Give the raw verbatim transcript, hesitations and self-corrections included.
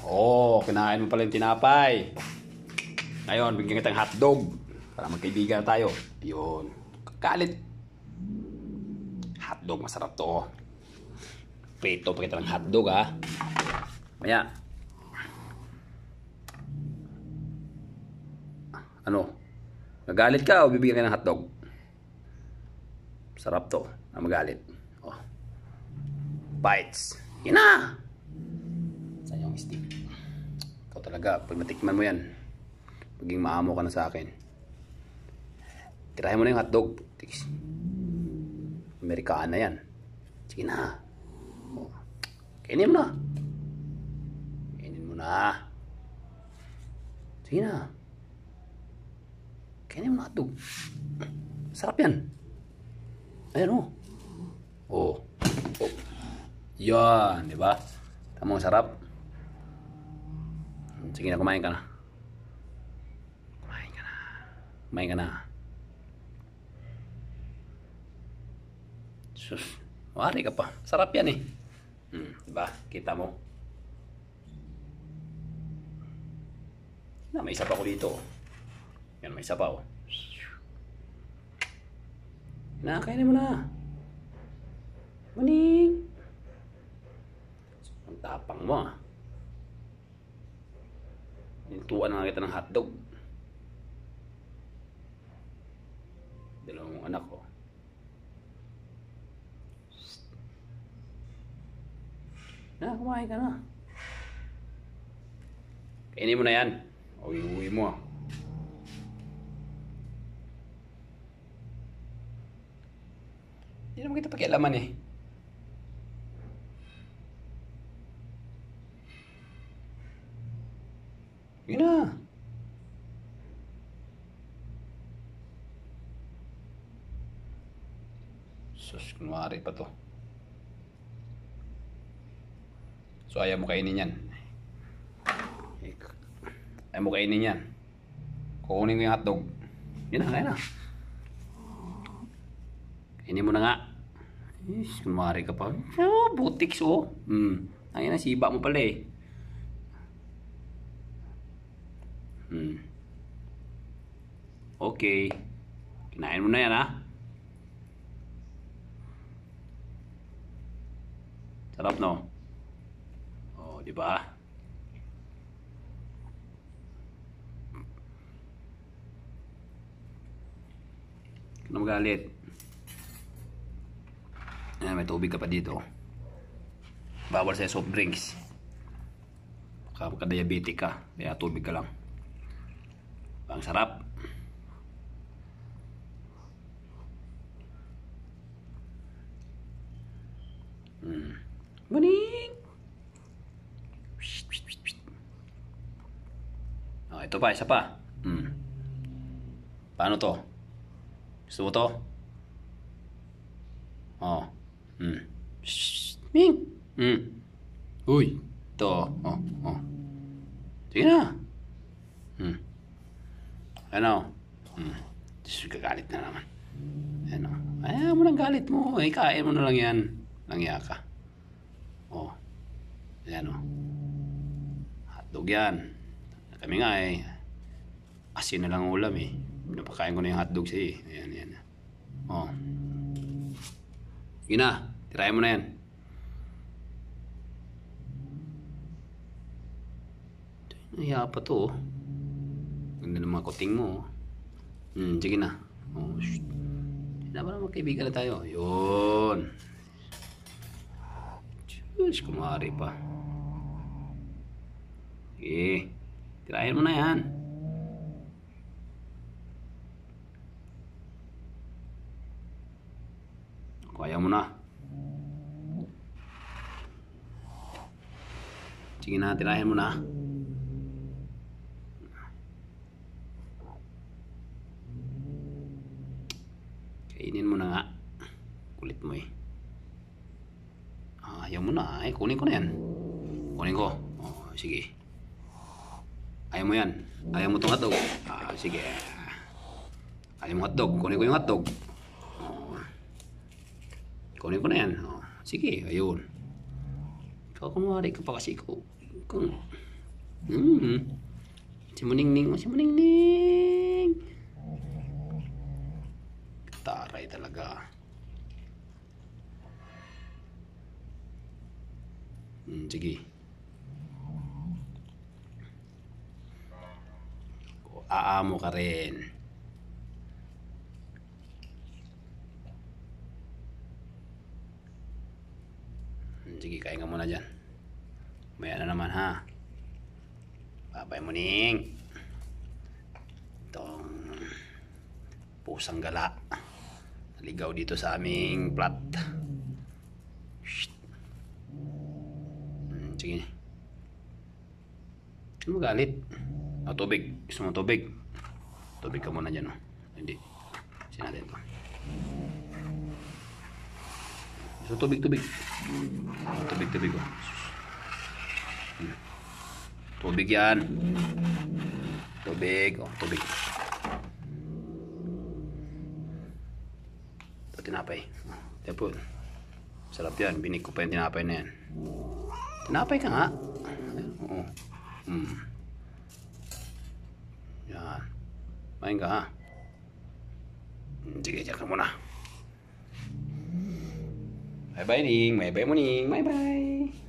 Oh, kinain mo pala yung tinapay. Ngayon, bigyan kitang hotdog. Para magkaibigan tayo. Yun. Kalit. Hotdog, masarap to. Oh. Prito pa kita ng hotdog, ha. Maya. Ano? Nagalit ka o bibigyan ka ng hotdog? Sarap to. Na magalit. Oh. Bites. Yan na! Saan yung stick? Ikaw talaga, pag matikman mo yan, maging maamo ka na sa akin. Tirahin mo na yung hotdog. Amerikana yan. Sige na. Oh. Kainin mo na. Kainin mo na. Sige na. Kainin mo na hotdog. Sarap yan. Ayan o. Oh. Oh. Yan, di ba? Tama, sarap. Sige na, kumain ka na. Kumain ka na. Kumain ka na. Sus, wari ka pa. Sarap yan eh. Hmm, diba? Kita mo. Na, may isa pa ko dito. Yan, may isa pa oh. Na, kainin mo na. Maning. Ang tapang mo ah. Nintuan na kita ng hotdog. Dalawang anak ko. Na, kumain ka na. Kainin mo na yan. Uwi-uwi mo ah. Hindi naman kita pakialaman eh. Yun na. Sus, kunwari pa to. So ayaw mo kainin yan. Ayaw mo kainin yan. Kukunin ko yung hotdog. Yun na, kaya na. Kainin mo na nga. Is, kunwari ka pa. Oh, butiks oh. Hmm. Ayun na, siba mo pala eh. Hmm. Okay. Kinain mo na yan ha. Sarap no? Oh, di ba? Kung magalit. Ayan, may tubig ka pa dito. Bawal sa soft drinks. Baka diabetic ka. Kaya tubig ka lang. Ang sarap. Hmm. Morning. Oh, ito pa, isa pa. Hmm. Paano to? Gusto mo to? Oh. Hmm. Ming. Hmm. Uy. Ito. Oh, oh. Sige na. Hmm. Ano? Hmm. Diyos, kagalit na naman. Ano? Ayaw mo ng galit mo. Eh, kain mo na lang yan. Langya ka. Oh. Ayan o. Oh. Hotdog yan. Kami nga eh. Asin na lang ulam eh. Napakain ko na yung hotdog siya eh. Ayan, ayan. Oh. Sige na. Tirayan mo na yan. Nahiya pa to oh. Ganda ng mga kuting mo. Hmm, sige na. Oh, shit. Dapat na magkaibigan na tayo. Yun. Diyos, kumari pa. Sige. Tirahin mo na yan. Kaya mo na. Sige na, tirahin mo na. Kainin mo na nga. Kulit mo eh. Ah, ayaw mo na. Ay, kunin ko na yan. Kunin ko. Oh, sige. Ayaw mo yan. Ayaw mo itong hotdog. Ah, sige. Ayaw mo hotdog. Kunin ko yung hotdog. Oh. Kunin ko na yan. Oh, sige, ayun. Ikaw kumari ka pa kasi ko. Kung Hmm. Si Muningning, oh, si Muningning. Taray talaga. Hmm, sige. Aamo ka rin. Hmm, sige, kain ka muna dyan. Maya na naman ha. Babay Muning. Itong pusang gala. Naligaw dito sa aming plat. Hmm, sige. Ano galit? O, tubig. Gusto mo tubig? Tubig ka muna dyan, oh. Hindi. Kasi natin to. So, tubig, tubig. O, tubig, tubig, oh. Hmm. Tubig yan. Tubig, oh, tubig. Ito, tinapay. Ito po. Sarap yan. Binig ko pa yung tinapay na yan. Tinapay ka nga. Oo. Hmm. Yan. Main ka ha. Sige, diyan ka muna. Bye bye Ning. Bye bye Muning. Bye bye.